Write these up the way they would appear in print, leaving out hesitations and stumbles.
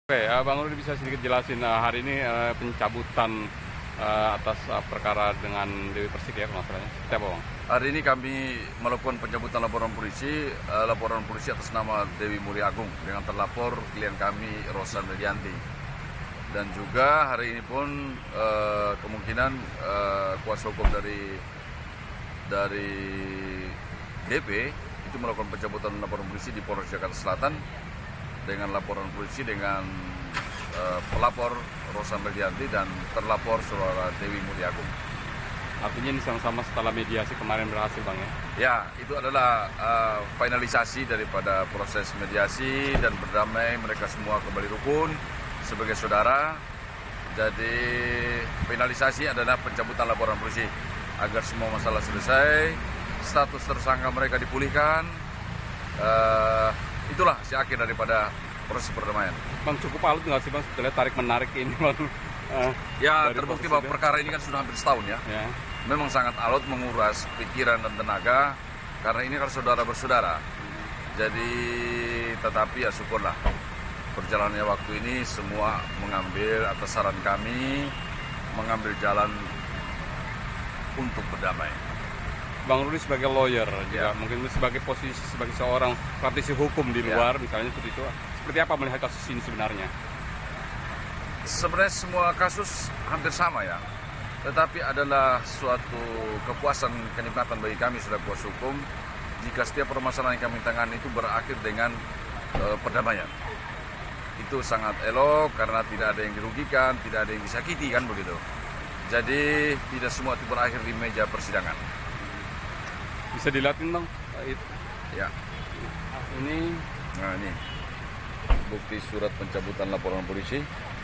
Oke, Bang Rudi bisa sedikit jelasin hari ini pencabutan atas perkara dengan Dewi Persik ya kalau masalahnya. Seperti apa, Bang? Hari ini kami melakukan pencabutan laporan polisi atas nama Dewi Mulia Agung dengan terlapor klien kami Rosa Medianti. Dan juga hari ini pun kemungkinan kuasa hukum dari DP itu melakukan pencabutan laporan polisi di Polres Jakarta Selatan dengan laporan polisi dengan pelapor Rosa Medianti dan terlapor saudara Dewi Mulia Agung. Artinya ini sama-sama setelah mediasi kemarin berhasil, Bang ya? Ya, itu adalah finalisasi daripada proses mediasi dan berdamai, mereka semua kembali rukun sebagai saudara. Jadi finalisasi adalah pencabutan laporan polisi agar semua masalah selesai, status tersangka mereka dipulihkan. Itulah si akhir daripada proses perdamaian. Bang, cukup alot nggak sih, Bang, sebetulnya tarik-menarik ini, Bang? Ya, terbukti bahwa perkara ini kan sudah hampir setahun ya. Memang sangat alot, menguras pikiran dan tenaga, karena ini kan saudara bersaudara. Jadi, tetapi ya syukurlah, perjalanannya waktu ini semua mengambil atas saran kami, mengambil jalan untuk berdamai. Bang Rudi sebagai lawyer, juga mungkin sebagai posisi sebagai seorang praktisi hukum di luar, misalnya seperti itu, seperti apa melihat kasus ini sebenarnya? Sebenarnya semua kasus hampir sama ya, tetapi adalah suatu kepuasan, kenikmatan bagi kami sebagai kuasa hukum jika setiap permasalahan yang kami tangani itu berakhir dengan perdamaian. Itu sangat elok karena tidak ada yang dirugikan, tidak ada yang disakiti, kan begitu. Jadi tidak semua itu berakhir di meja persidangan. Bisa dilihatin, Bang? Ya. Ini. Nah, ini bukti surat pencabutan laporan polisi.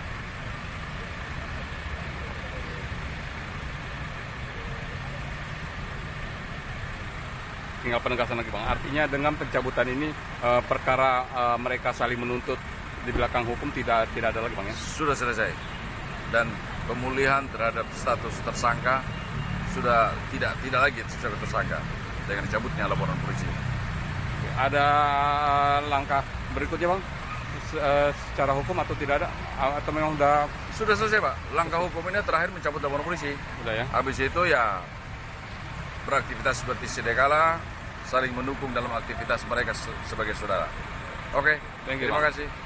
Tinggal penegasan lagi, Bang. Artinya dengan pencabutan ini perkara mereka saling menuntut di belakang hukum tidak ada lagi, Bang ya? Sudah selesai. Dan pemulihan terhadap status tersangka sudah tidak lagi sebagai tersangka dengan dicabutnya laporan polisi. Ada langkah berikutnya, Bang? Secara hukum atau tidak ada? Atau memang sudah selesai, Pak? Langkah hukum ini terakhir mencabut laporan polisi. Sudah ya? Habis itu ya beraktivitas seperti sedia kala, saling mendukung dalam aktivitas mereka sebagai saudara. Oke, terima kasih.